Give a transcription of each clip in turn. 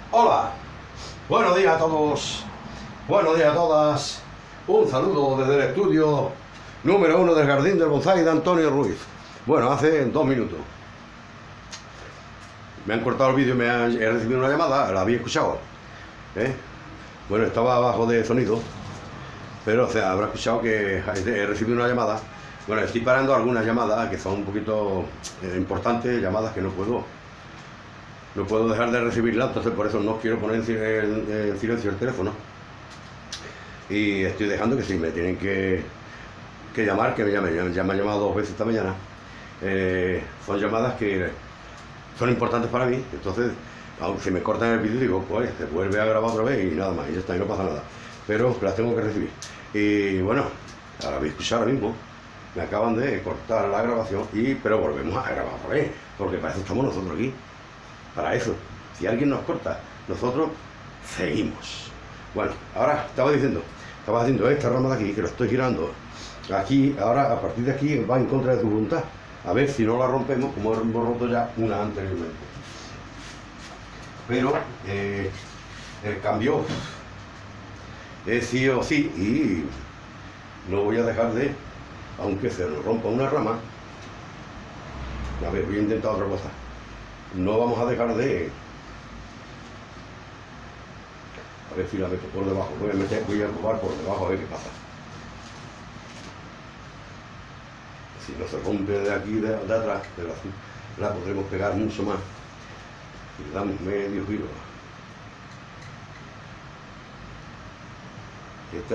Hola, buenos días a todos, buenos días a todas. Un saludo desde el estudio número 1 del Jardín del Bonsái de Antonio Ruiz. Bueno, hace 2 minutos me han cortado el vídeo y he recibido una llamada, la había escuchado. Bueno, estaba abajo de sonido, pero habrá escuchado que he recibido una llamada. Bueno, estoy parando algunas llamadas que son un poquito importantes, llamadas que no puedo dejar de recibirlas, entonces por eso no quiero poner en silencio el teléfono. Y estoy dejando que si me tienen que llamar, que me llamen. Ya me han llamado 2 veces esta mañana. Son llamadas que son importantes para mí, entonces aunque si me cortan el vídeo digo, pues se vuelve a grabar otra vez y nada más, y ya está, y no pasa nada. Pero las tengo que recibir. Y bueno, ahora voy a escuchar ahora mismo. Me acaban de cortar la grabación, pero volvemos a grabar otra vez, porque para eso estamos nosotros aquí. Para eso, si alguien nos corta, nosotros seguimos. Bueno, ahora estaba haciendo esta rama de aquí, que lo estoy girando aquí. Ahora a partir de aquí va en contra de tu voluntad, a ver si no la rompemos como hemos roto ya una anteriormente. Pero el cambio es sí o sí, y no voy a dejar de, aunque se nos rompa una rama. A ver, voy a intentar otra cosa. No vamos a dejar de... A ver si la meto por debajo. Voy a probar por debajo a ver qué pasa. Si no se rompe de aquí, de atrás, la podremos pegar mucho más. Y le damos medio giro. Esta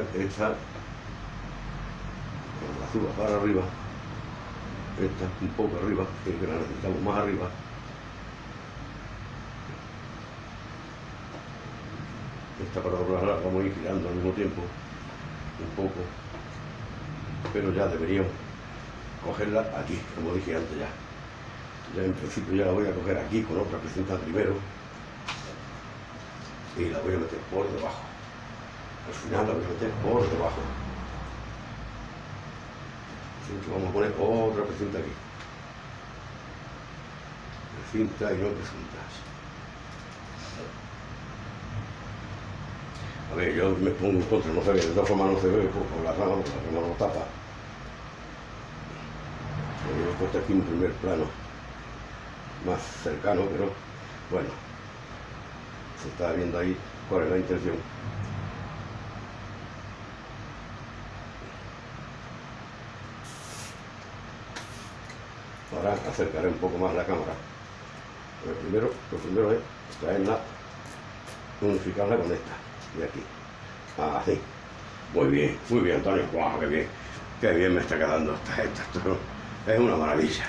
con la suba para arriba. Esta un poco arriba, que la necesitamos más arriba. Esta para doblarla vamos a ir girando al mismo tiempo, un poco, pero ya deberíamos cogerla aquí, como dije antes ya. Ya en principio ya la voy a coger aquí con otra precinta primero y la voy a meter por debajo. Al final la voy a meter por debajo. Así que vamos a poner otra precinta aquí. Precinta y no precintas. A ver, yo me pongo en contra, no se ve, de todas formas no se ve por la rama, porque la rama no tapa. Yo he puesto aquí un primer plano más cercano, pero bueno, se está viendo ahí cuál es la intención. Ahora acercaré un poco más la cámara. Lo primero es traerla, unificarla con esta. Y aquí, así. Muy bien, Antonio. ¡Wow! Qué bien me está quedando esto. Es una maravilla.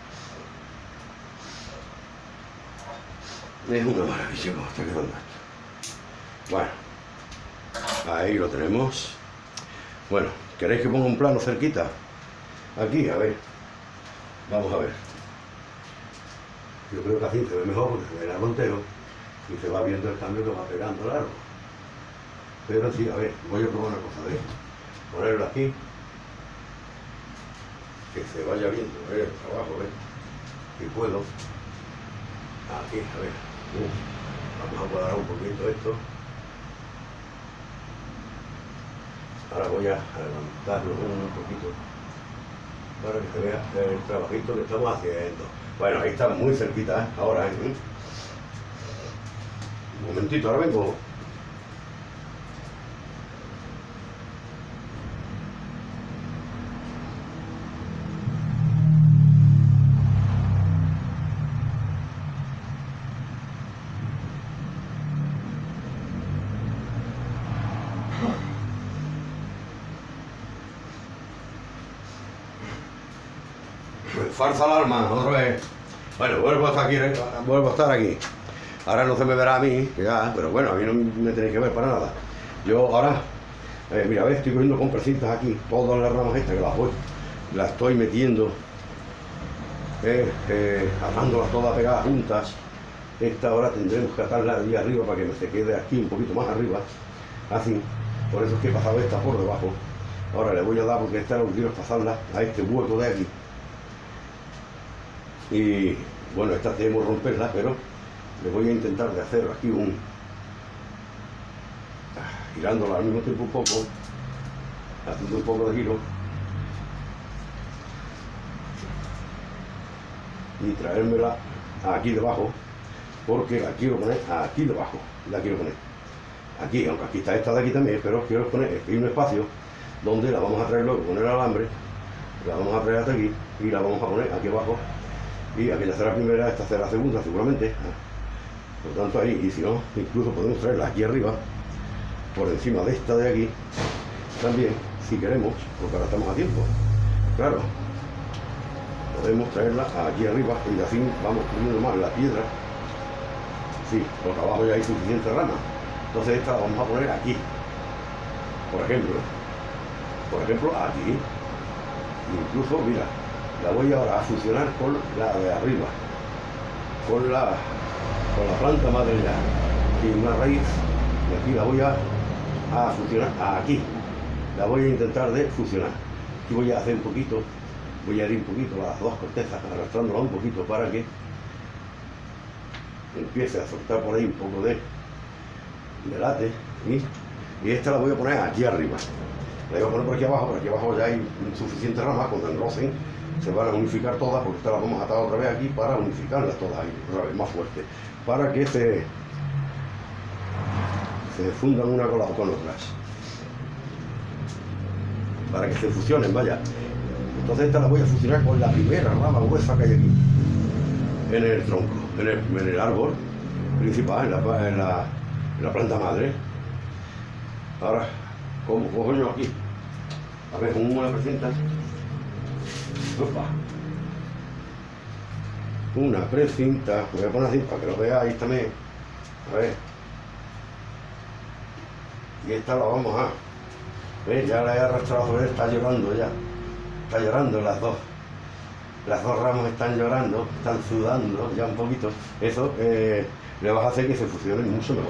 Es una maravilla cómo está quedando esto. Bueno, ahí lo tenemos. Bueno, ¿queréis que ponga un plano cerquita? Aquí, a ver. Vamos a ver. Yo creo que así se ve mejor porque se ve el árbol entero y se va viendo el cambio que va pegando el árbol. Pero sí, a ver, voy a probar una cosa, ¿ves? Ponerlo aquí, que se vaya viendo, el trabajo, ¿ves? Si puedo. Aquí, a ver. Vamos a cuadrar un poquito esto. Ahora voy a levantarlo un poquito para que se vea el trabajito que estamos haciendo. Bueno, ahí está muy cerquita, ¿eh? Ahora, Un momentito, ahora vengo. Falsa alarma, otra vez. Bueno, vuelvo a estar aquí. Ahora no se me verá a mí, ya, pero bueno, a mí no me tenéis que ver para nada. Yo ahora, mira, ves, estoy cogiendo con precintas aquí, todas las ramas estas que las estoy metiendo, atándolas todas pegadas juntas. Esta ahora tendremos que atarla allí arriba para que se quede aquí un poquito más arriba, así. Por eso es que he pasado esta por debajo. Ahora le voy a dar, porque esta lo que quiero es pasarla a este hueco de aquí. Y bueno, esta debemos romperla, pero le voy a intentar de hacer aquí girándola al mismo tiempo un poco, haciendo un poco de giro, y traérmela aquí debajo, porque la quiero poner aquí debajo, la quiero poner aquí, aunque aquí está esta de aquí también, pero quiero poner aquí un espacio donde la vamos a traer luego con el alambre, la vamos a traer hasta aquí y la vamos a poner aquí abajo, y aquella será la primera, esta será la segunda seguramente, por lo tanto ahí, y si no, incluso podemos traerla aquí arriba, por encima de esta de aquí, también, si queremos, porque ahora estamos a tiempo, claro, podemos traerla aquí arriba y así vamos poniendo más la piedra, sí, porque abajo ya hay suficiente rama, entonces esta la vamos a poner aquí, por ejemplo aquí, incluso mira, la voy ahora a fusionar con la de arriba, con la planta madre ya, y una raíz, y aquí la voy a fusionar aquí, la voy a intentar de fusionar, aquí voy a hacer un poquito, voy a ir un poquito las dos cortezas, arrastrándola un poquito para que empiece a soltar por ahí un poco de late, y esta la voy a poner aquí arriba, la voy a poner por aquí abajo ya hay suficientes ramas, cuando enrocen se van a unificar todas, porque esta la vamos a atar otra vez aquí para unificarlas todas ahí, otra vez más fuerte, para que se fundan una con otras, para que se fusionen, vaya. Entonces esta la voy a fusionar con la primera rama gruesa que hay aquí, en el tronco, en el árbol principal, en la planta madre. Ahora, ¿cómo cojo yo aquí? A ver, con una precinta. Opa. Una precinta, voy a poner así para que lo veáis también. A ver. Y esta la vamos a... ¿Ves? Ya la he arrastrado, está llorando ya. Está llorando las dos. Las dos ramas están llorando, están sudando ya un poquito. Eso le va a hacer que se fusionen mucho mejor.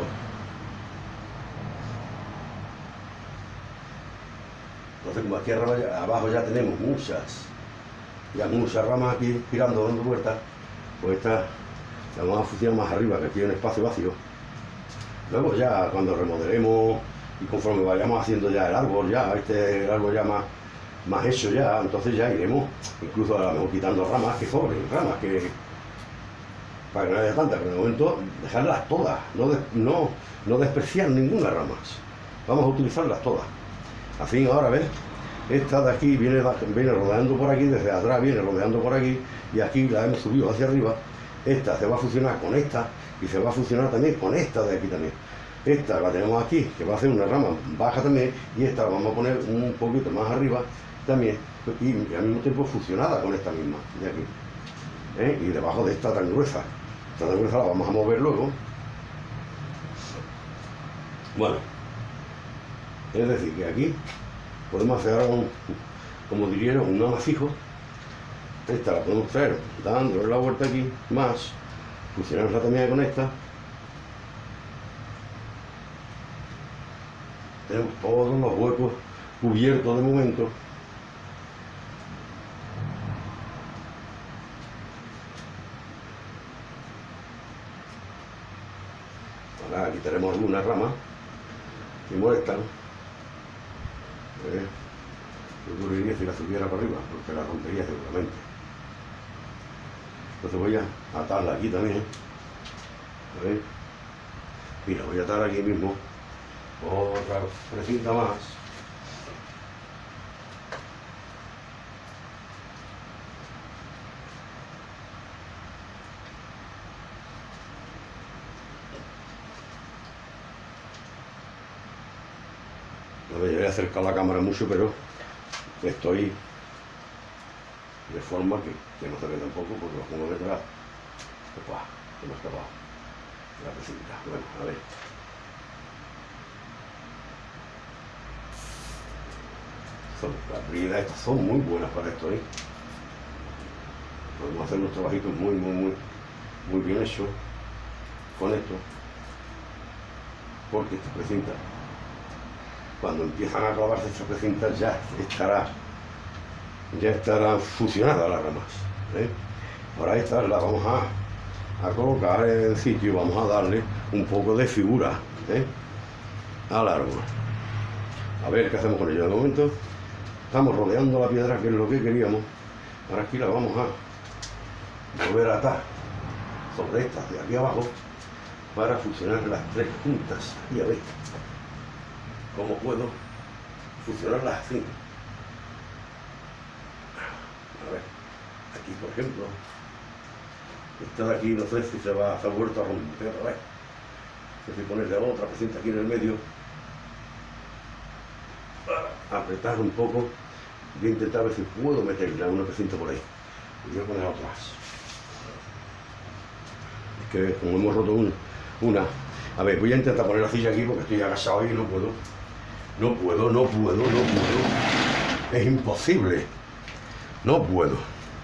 Entonces, como aquí abajo ya tenemos muchas ramas aquí girando, dando vueltas, pues esta la vamos a fusionar más arriba, que aquí hay un espacio vacío. Luego ya cuando remodelemos y conforme vayamos haciendo ya el árbol ya más hecho ya, entonces ya iremos incluso a lo mejor quitando ramas que sobren, para que no haya tantas, pero de momento dejarlas todas, no despreciar ninguna rama, vamos a utilizarlas todas. Así ahora ves, esta de aquí viene rodeando por aquí, desde atrás viene rodeando por aquí, y aquí la hemos subido hacia arriba. Esta se va a fusionar con esta y se va a fusionar también con esta de aquí también. Esta la tenemos aquí, que va a ser una rama baja también, y esta la vamos a poner un poquito más arriba también, y al mismo tiempo fusionada con esta misma de aquí, y debajo de esta tan gruesa. Esta tan gruesa la vamos a mover luego. Bueno, es decir, que aquí podemos hacer ahora como diría, un amasijo. Esta la podemos traer dándole la vuelta aquí, más fusionarla también con esta. Tenemos todos los huecos cubiertos de momento. Ahora aquí tenemos algunas ramas que molestan. ¿Qué ocurriría si la subiera para arriba? Porque la rompería seguramente. Entonces voy a atarla aquí también. Mira, voy a atar aquí mismo otra precinta más. No me voy a acercar la cámara mucho, pero estoy de forma que no se ve tampoco, porque lo pongo detrás. Opa, se me ha escapado la precinta. Bueno, a ver. Las bridas estas son muy buenas para esto, Podemos hacer unos trabajitos muy bien hechos con esto, porque estas precintas, cuando empiezan a clavarse estas precintas, ya estarán fusionadas las ramas. Ahora estas las vamos a colocar en el sitio, vamos a darle un poco de figura, al árbol. A ver qué hacemos con ello. De momento estamos rodeando la piedra, que es lo que queríamos. Ahora aquí la vamos a volver a atar sobre estas de aquí abajo para fusionar las tres juntas. Y a ver cómo puedo fusionarlas así. A ver, aquí por ejemplo, esta de aquí no sé si se ha vuelto a romper otra vez. Si ponerle otra presenta aquí en el medio para apretar un poco. Voy a intentar ver si puedo meterle una presenta por ahí. Y voy a poner otras. Es que como hemos roto una. A ver, voy a intentar poner la silla aquí porque estoy agachado y no puedo. No puedo. Es imposible. No puedo.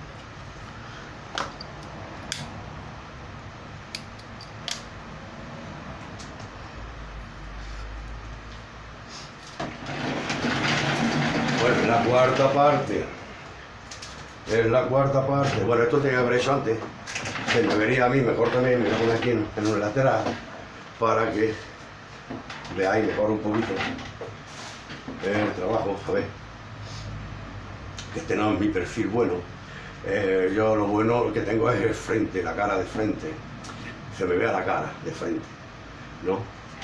Bueno, es la cuarta parte. Es la cuarta parte. Bueno, esto tenía que haber hecho antes. Se me vería a mí mejor también. Me lo pongo aquí en un lateral para que veáis mejor un poquito el trabajo. A ver, que este no es mi perfil bueno. Yo lo bueno que tengo es el frente, la cara de frente. Se me vea la cara de frente, ¿no?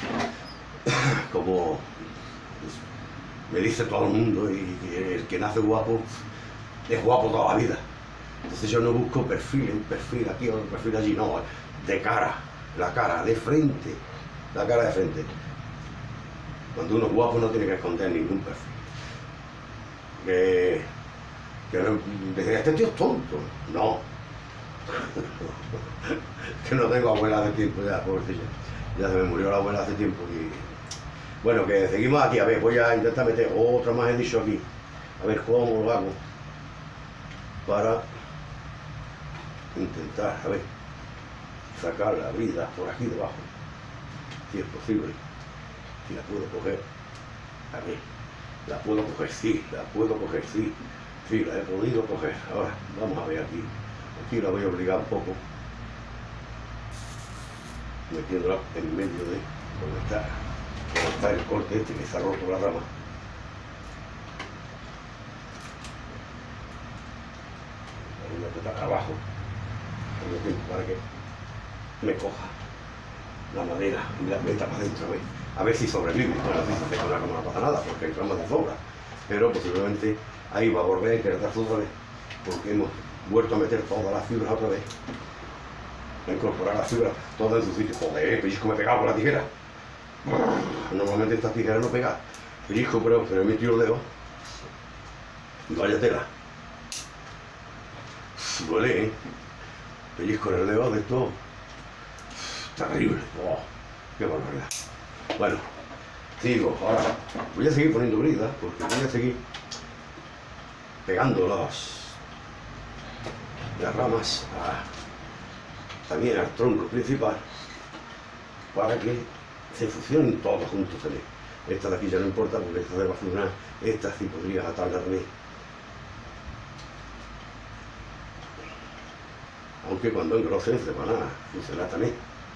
Como me dice todo el mundo, y el que nace guapo es guapo toda la vida. Entonces yo no busco perfil, un perfil aquí o un perfil allí, no, de cara, la cara de frente, la cara de frente. Cuando uno es guapo no tiene que esconder ningún perfil. Que no, este tío es tonto, no. Que no tengo abuela hace tiempo ya, pobrecilla. Ya se me murió la abuela hace tiempo y... Bueno, que seguimos aquí. A ver, voy a intentar meter otra más he dicho aquí. A ver cómo lo hago para intentar, a ver, sacar la brida por aquí debajo, si es posible. Si la puedo coger. A ver, la puedo coger, sí, la puedo coger, sí. Sí, la he podido coger. Ahora, vamos a ver aquí. Aquí la voy a obligar un poco, metiéndola en medio de donde está el corte este que se ha roto la rama. La voy a apretar abajo para que me coja la madera y la meta para adentro. A ver si sobrevive. Bueno, si se con no pasa nada porque el ramo de sobra, pero posiblemente ahí va a volver a incrementarse otra vez porque hemos vuelto a meter todas las fibras otra vez, a incorporar las fibras todas en su sitio. Joder, pellizco me he pegado con la tijera. Normalmente estas tijeras no pegan pellizco, pero he metido el dedo y vaya tela. Duele, ¿eh? Pellizco en el dedo de esto terrible. Oh, qué barbaridad. Bueno, sigo. Ahora voy a seguir poniendo bridas porque voy a seguir pegando las ramas también al tronco principal para que se fusionen todos juntos también. Esta de aquí ya no importa porque esta se va a funcionar. Esta sí podría atardarme. Aunque cuando engrosen se van a funcionar también.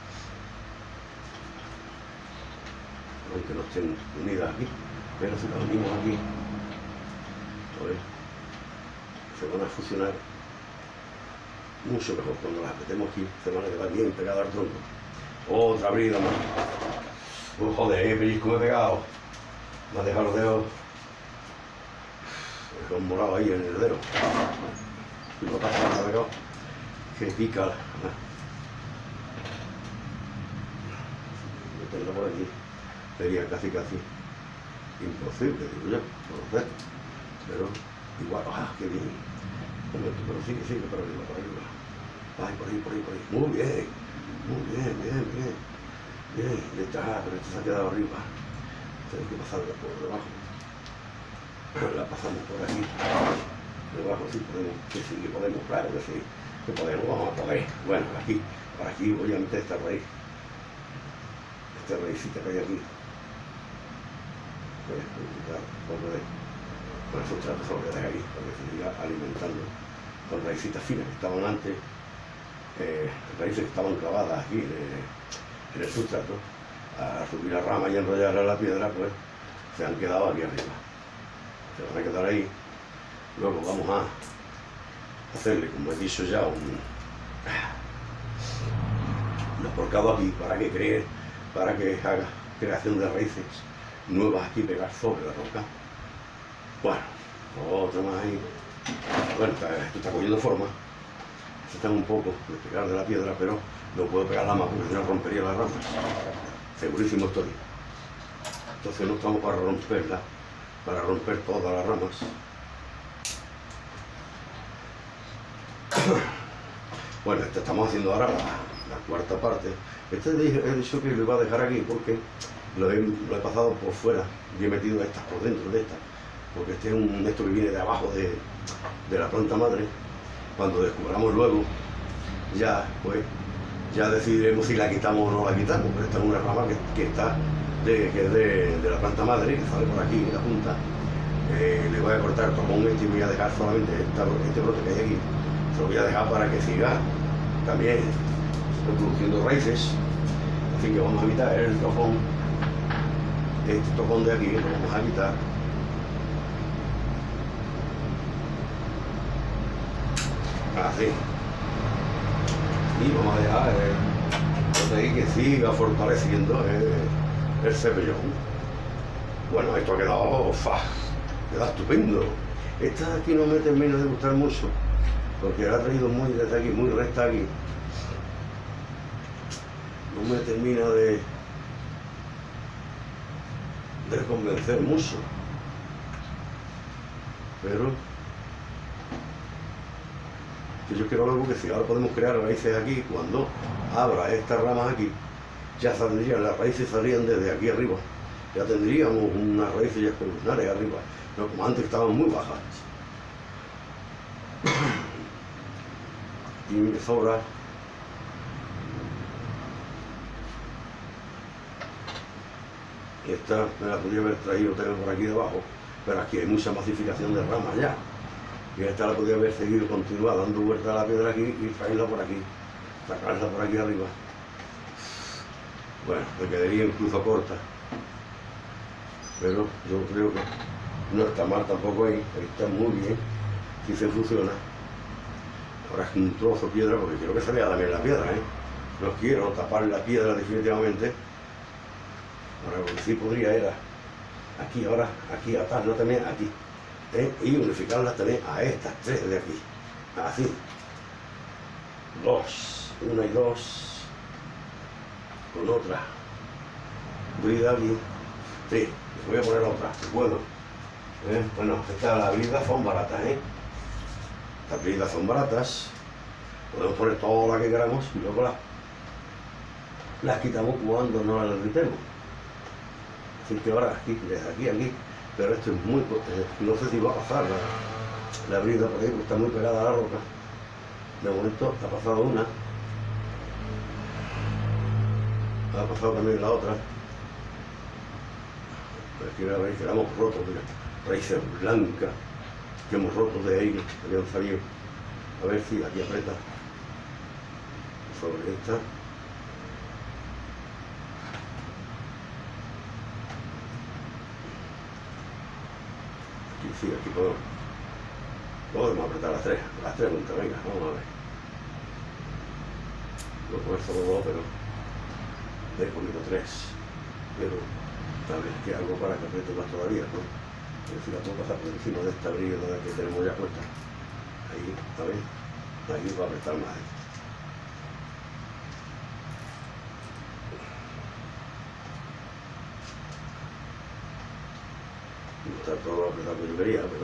Aunque no estén unidas aquí, pero si las unimos aquí, a ver, se van a fusionar mucho mejor. Cuando las apretemos aquí, se van a quedar bien pegadas al tronco. Otra brida más. Oh, joder, pellizco me he pegado. Me ha dejado los dedos los morados ahí en el dedo. Y lo pasa, me ha pegado. Que pica. Meterlo por aquí sería casi imposible, digo yo, por lo menos. Pero igual, qué bien. Pero sigue por arriba, por arriba. Ay, por ahí. Muy bien, bien. Ya está, pero esto se ha quedado arriba. Tengo que pasarla por debajo. La pasamos por aquí. Debajo sí podemos, que sí que podemos, claro que sí. Que podemos, vamos a poder. Bueno, aquí, por aquí voy a meter esta raíz. Esta raícita que hay aquí. Voy a quitar un poco con el sustrato sobre de ahí, para que se siga alimentando con raícitas finas que estaban antes, raíces que estaban clavadas aquí en el sustrato, a subir la rama y enrollar la piedra, pues se han quedado aquí arriba. Se van a quedar ahí. Luego vamos a hacerle, como he dicho ya, un porcado aquí para que haga creación de raíces nuevas aquí, pegar sobre la roca. Bueno, otra más ahí. Bueno, esto está cogiendo forma. Está un poco de pegar de la piedra, pero no puedo pegarla más porque si no rompería las ramas. Segurísimo estoy. Entonces no estamos para romperla, para romper todas las ramas. Bueno, estamos haciendo ahora la cuarta parte. He dicho que lo iba a dejar aquí porque lo he pasado por fuera y he metido estas por dentro de estas, porque este es esto que viene de abajo de la planta madre. Cuando descubramos luego, ya decidiremos si la quitamos o no la quitamos, pero esta es una rama que es de la planta madre, que sale por aquí en la punta. Le voy a cortar el topón y voy a dejar solamente este brote que hay aquí. Se lo voy a dejar para que siga también produciendo raíces. Así que vamos a quitar el topón, este topón de aquí, lo vamos a quitar. Así. Y vamos a dejar el que siga fortaleciendo el cepellón. Bueno, esto ha quedado queda estupendo. Esta de aquí no me termina de gustar mucho, porque la ha traído muy desde aquí, muy recta aquí. No me termina de convencer mucho. Pero yo quiero algo que si ahora podemos crear raíces aquí, cuando abra estas ramas aquí, ya saldrían, las raíces saldrían desde aquí arriba. Ya tendríamos unas raíces ya columnares arriba, no como antes estaban muy bajas. Y me sobra esta, me la podría haber traído también por aquí debajo, pero aquí hay mucha masificación de ramas ya. Y esta la podría haber seguido, continuar dando vuelta a la piedra aquí y traerla por aquí, sacarla por aquí arriba. Bueno, me quedaría incluso corta, pero yo creo que no está mal tampoco ahí, está muy bien, si se funciona. Ahora es un trozo de piedra porque quiero que se vea también la piedra, no quiero tapar la piedra definitivamente. Ahora lo que sí podría era aquí, ahora aquí atarla también aquí. Y unificarlas también a estas tres de aquí, así, una y dos, con otra brida aquí, sí, voy a poner otra, si puedo. Bueno, estas bridas son baratas, estas bridas son baratas, podemos poner todas las que queramos y luego las quitamos cuando no las necesitemos. Así que ahora aquí, desde aquí a aquí. Pero esto es muy... no sé si va a pasar la brida por ahí, porque está muy pegada a la roca. De momento ha pasado una. Ha pasado también la otra. Aquí la raíz que la hemos roto, mira. Raíces blancas que hemos roto de ahí, que habían salido. A ver si aquí aprieta sobre esta. Sí, aquí podemos apretar las tres juntas, venga, vamos a ver. No puedo poner solo dos, pero he comido tres. Pero tal vez que algo para que apriete más todavía, ¿no? Pero si la puedo pasar por encima de esta brida que tenemos ya puesta. Ahí, ¿está bien? Ahí va a apretar más. No está todo apretado que yo quería, pero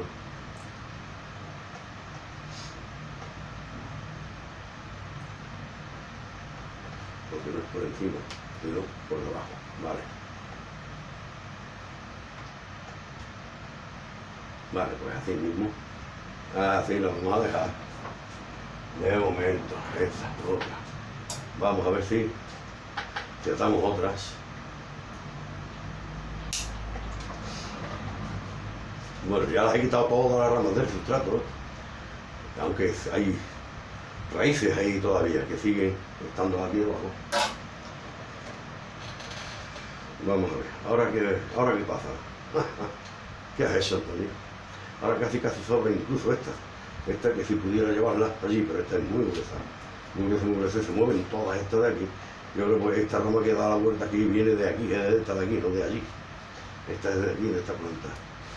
porque no es por encima, sino por debajo, vale. Vale, pues así mismo, así lo vamos a dejar. De momento, esta, otra. Vamos a ver si atamos otras. Bueno, ya las he quitado todas las ramas del sustrato, aunque hay raíces ahí todavía que siguen estando aquí debajo. Vamos a ver, ahora qué pasa. ¿Qué has hecho, Antonio? Ahora casi sobra incluso esta que si pudiera llevarla allí, pero esta es muy gruesa, se mueven todas estas de aquí. Yo creo que esta rama que da la vuelta aquí viene de aquí, es de esta de aquí, no de allí. Esta es de aquí, de esta planta.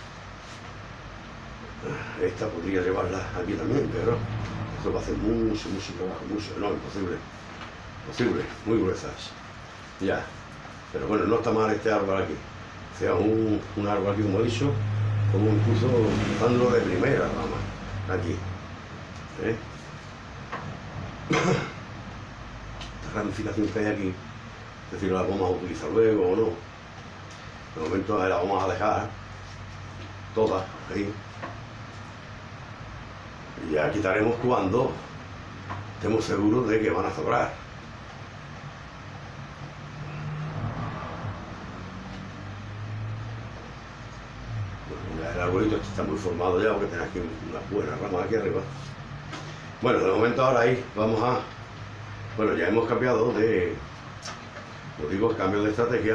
Esta podría llevarla aquí también, pero eso va a hacer mucho trabajo, no, imposible, muy gruesas. Ya, pero bueno, no está mal este árbol aquí. Sea un árbol aquí, como he dicho, como incluso usándolo de primera rama, aquí. Esta ramificación que hay aquí, es decir, la vamos a utilizar luego o no. De momento la vamos a dejar todas ahí. Y ya quitaremos cuando estemos seguros de que van a sobrar. Bueno, ya el arbolito está muy formado ya porque tiene aquí unas buenas ramas aquí arriba. Bueno, de momento ahora ahí vamos a... Bueno, ya hemos cambiado de... Lo digo, cambio de estrategia.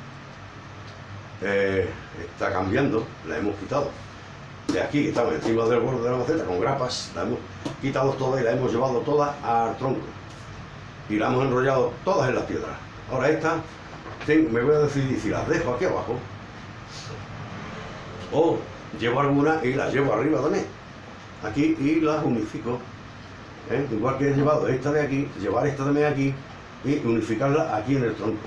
Está cambiando, la hemos quitado. De aquí, que estamos encima del borde de la maceta con grapas, la hemos quitado todas y la hemos llevado todas al tronco. Y la hemos enrollado todas en las piedras. Ahora esta, me voy a decidir si las dejo aquí abajo o llevo algunas y las llevo arriba también. Aquí y las unifico. Igual que he llevado esta de aquí, llevar esta también aquí y unificarla aquí en el tronco.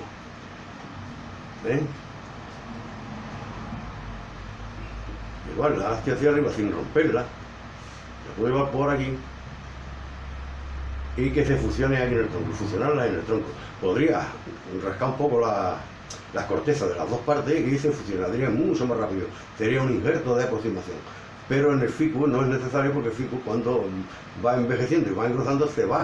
Igual la hacia arriba sin romperla, la puedo llevar por aquí y que se fusione aquí en el tronco, fusionarla en el tronco. Podría rascar un poco las cortezas de las dos partes y se fusionaría mucho más rápido. Sería un injerto de aproximación. Pero en el ficus no es necesario porque el ficus cuando va envejeciendo y va engrosando se va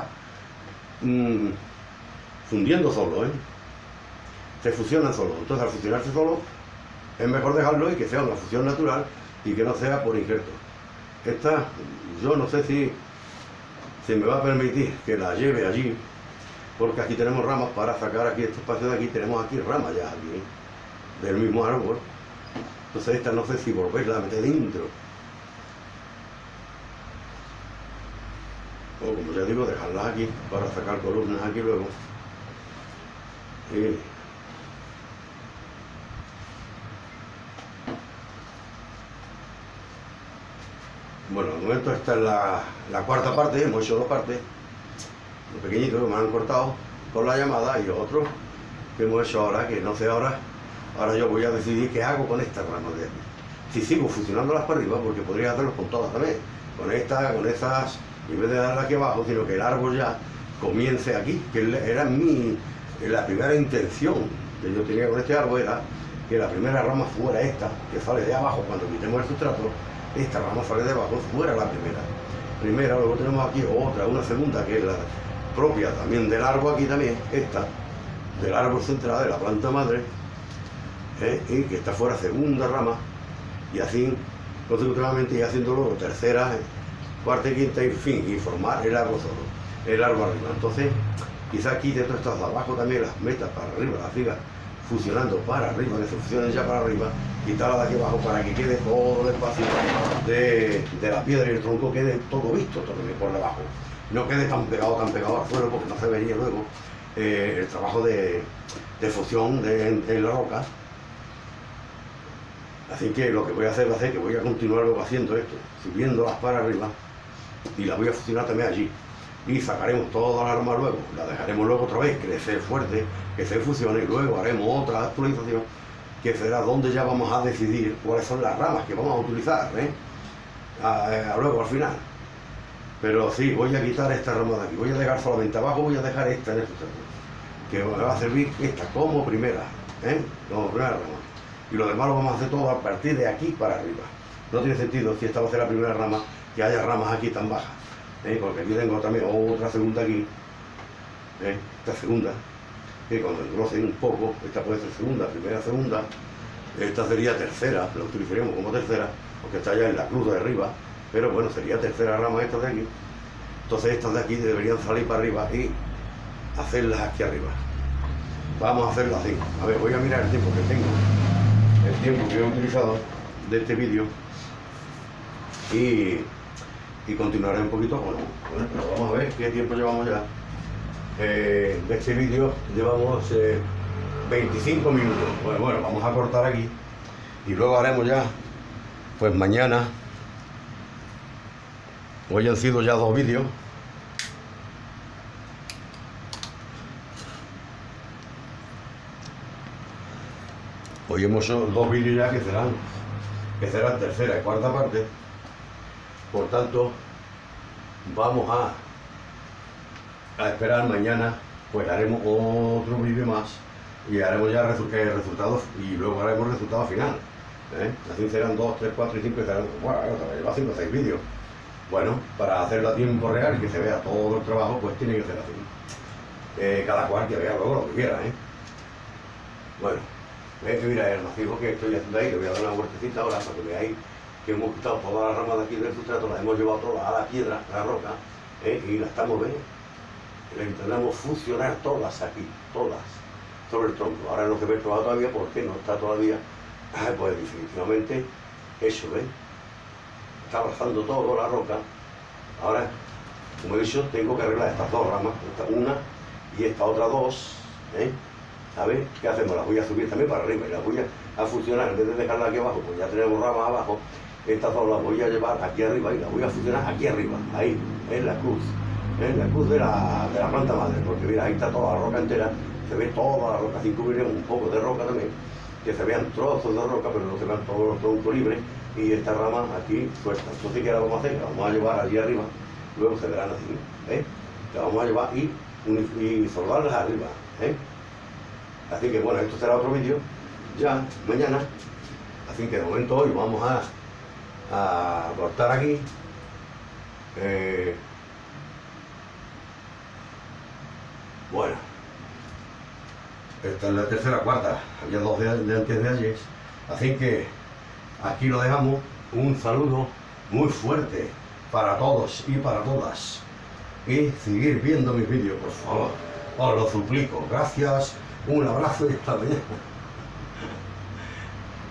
fundiendo solo, se fusiona solo. Entonces al fusionarse solo es mejor dejarlo y que sea una fusión natural y que no sea por injerto. Esta, yo no sé si me va a permitir que la lleve allí, porque aquí tenemos ramas para sacar aquí este espacio de aquí, tenemos aquí ramas ya aquí, del mismo árbol. Entonces esta no sé si volverla a meter dentro. O como ya digo, dejarlas aquí para sacar columnas aquí luego. Bueno, de momento esta es la cuarta parte, hemos hecho dos partes, los pequeñitos que me han cortado con la llamada y los otros que hemos hecho ahora, que no sé ahora yo voy a decidir qué hago con estas ramas de aquí. Si sigo fusionándolas para arriba, porque podría hacerlos con todas también, con estas, con esas, en vez de darlas aquí abajo, sino que el árbol ya comience aquí, que era la primera intención que yo tenía con este árbol, era que la primera rama fuera esta, que sale de abajo cuando quitemos el sustrato. Esta rama sale de abajo, fuera la primera, luego tenemos aquí otra, una segunda que es la propia también del árbol, aquí también, esta, del árbol central, de la planta madre, y que está fuera segunda rama, y así consecutivamente y haciendo luego tercera, cuarta y quinta y fin, y formar el árbol solo, el árbol arriba. Entonces, quizás quite todas estas de abajo también, las metas para arriba, las siga fusionando para arriba, que se fusionen ya para arriba, quitarla de aquí abajo para que quede todo el espacio de la piedra y el tronco quede todo visto también por debajo. No quede tan pegado al suelo porque no se vería luego el trabajo de fusión en la roca. Así que lo que voy a hacer va a ser que voy a continuar luego haciendo esto, subiéndolas para arriba y las voy a fusionar también allí. Y sacaremos toda la rama luego, la dejaremos luego otra vez crecer fuerte, que se fusione y luego haremos otra actualización que será donde ya vamos a decidir cuáles son las ramas que vamos a utilizar, luego al final. Pero sí, voy a quitar esta rama de aquí, voy a dejar solamente abajo, voy a dejar esta en este terreno, que me va a servir esta como primera, como primera rama. Y lo demás lo vamos a hacer todo a partir de aquí para arriba. No tiene sentido, si esta va a ser la primera rama, que haya ramas aquí tan bajas. Porque aquí tengo también otra segunda aquí, esta segunda, que cuando engrose un poco, esta puede ser segunda, primera, segunda, esta sería tercera, la utilizaríamos como tercera, porque está ya en la cruz de arriba, pero bueno, sería tercera rama esta de aquí. Entonces estas de aquí deberían salir para arriba y hacerlas aquí arriba. vamos a hacerlo así. A ver, voy a mirar el tiempo que tengo, el tiempo que he utilizado de este vídeo y continuaré un poquito con bueno, pero vamos a ver qué tiempo llevamos ya. De este vídeo llevamos 25 minutos. Bueno, vamos a cortar aquí y luego haremos ya, pues mañana. Hoy han sido ya 2 vídeos. Hoy hemos hecho 2 vídeos ya que serán tercera y cuarta parte. Por tanto, vamos a esperar mañana, pues haremos otro vídeo más y haremos ya resultados y luego haremos resultado final. Así serán 2, 3, 4 y 5 y serán, bueno, lleva 5 o 6 vídeos. Bueno, para hacerlo a tiempo real y que se vea todo el trabajo, pues tiene que ser así. Cada cual que vea luego lo que quiera, Bueno, mira el macizo que estoy haciendo ahí, le voy a dar una vueltecita ahora para que veáis que hemos quitado todas las ramas de aquí del sustrato, las hemos llevado todas a la piedra, a la roca, y las estamos viendo. Le intentamos fusionar todas aquí, todas, sobre el tronco. Ahora no se ve el trabajo todavía porque no está todavía, pues definitivamente eso, está abrazando todo la roca. Ahora, como he dicho, tengo que arreglar estas 2 ramas, esta una y esta otra 2, A ver, ¿qué hacemos? Las voy a subir también para arriba y las voy a fusionar. En vez de dejarlas aquí abajo, pues ya tenemos ramas abajo. Estas 2 las voy a llevar aquí arriba y las voy a fusionar aquí arriba, ahí, en la cruz de la planta madre, porque mira, ahí está toda la roca entera, se ve toda la roca, así cubriremos un poco de roca también, que se vean trozos de roca, pero no se vean todos los troncos libres, y esta rama aquí suelta. Entonces, ¿qué la vamos a hacer? La vamos a llevar allí arriba, luego se verán así, La vamos a llevar y soldarlas arriba, Así que bueno, esto será otro vídeo, ya, mañana. Así que de momento hoy vamos a cortar aquí. Bueno, esta es la tercera cuarta, había 2 de antes de ayer. Así que aquí lo dejamos. Un saludo muy fuerte para todos y para todas. Y seguir viendo mis vídeos, por favor. Os lo suplico. Gracias, un abrazo y hasta mañana.